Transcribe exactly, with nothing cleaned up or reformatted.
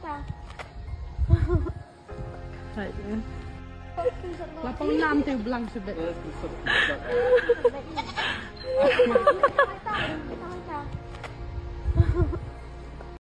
ta? Right then. Lapang nam tayo blang sa bed.